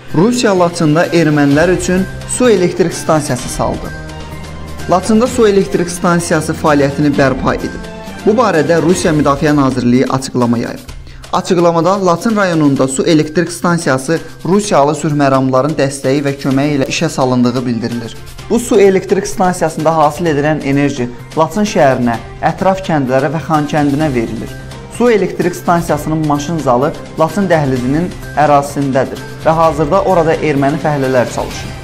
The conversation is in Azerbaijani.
Rusiya Laçında ermənilər üçün su elektrik stansiyası saldı. Laçında su elektrik stansiyası fəaliyyətini bərpa edib. Bu barədə Rusiya Müdafiə Nazirliyi açıqlama yayıb. Açıqlamada Laçın rayonunda su elektrik stansiyası Rusiyalı sülhməramların dəstəyi və köməyi ilə işə salındığı bildirilir. Bu su elektrik stansiyasında hasil edilən enerji Laçın şəhərinə, ətraf kəndlərə və Xankəndinə verilir. Su elektrik stansiyasının maşın zalı Laçın dəhlizinin ərazisindədir və hazırda orada erməni fəhlələr çalışır.